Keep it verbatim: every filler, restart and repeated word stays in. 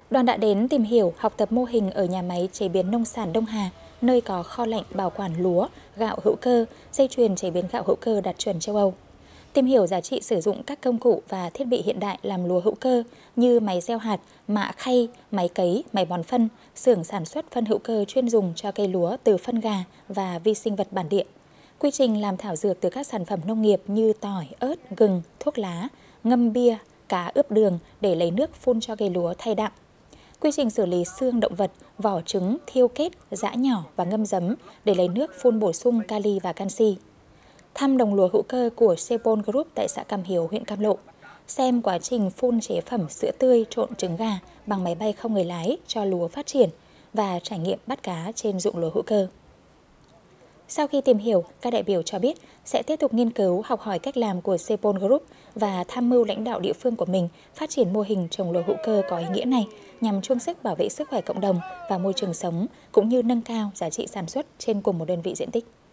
Đoàn đã đến tìm hiểu, học tập mô hình ở nhà máy chế biến nông sản Đông Hà, nơi có kho lạnh bảo quản lúa, gạo hữu cơ, dây chuyền chế biến gạo hữu cơ đạt chuẩn châu Âu. Tìm hiểu giá trị sử dụng các công cụ và thiết bị hiện đại làm lúa hữu cơ như máy gieo hạt, mạ khay, máy cấy, máy bón phân, xưởng sản xuất phân hữu cơ chuyên dùng cho cây lúa từ phân gà và vi sinh vật bản địa. Quy trình làm thảo dược từ các sản phẩm nông nghiệp như tỏi, ớt, gừng, thuốc lá, ngâm bia, cá ướp đường để lấy nước phun cho cây lúa thay đạm. Quy trình xử lý xương động vật, vỏ trứng, thiêu kết, giã nhỏ và ngâm giấm để lấy nước phun bổ sung kali và canxi. Thăm đồng lúa hữu cơ của Sepol Group tại xã Cam Hiếu, huyện Cam Lộ. Xem quá trình phun chế phẩm sữa tươi trộn trứng gà bằng máy bay không người lái cho lúa phát triển và trải nghiệm bắt cá trên ruộng lúa hữu cơ. Sau khi tìm hiểu, các đại biểu cho biết sẽ tiếp tục nghiên cứu, học hỏi cách làm của Sepol Group và tham mưu lãnh đạo địa phương của mình phát triển mô hình trồng lúa hữu cơ có ý nghĩa này nhằm chung sức bảo vệ sức khỏe cộng đồng và môi trường sống, cũng như nâng cao giá trị sản xuất trên cùng một đơn vị diện tích.